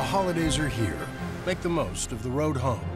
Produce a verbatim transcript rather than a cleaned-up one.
holidays are here. Make the most of the road home.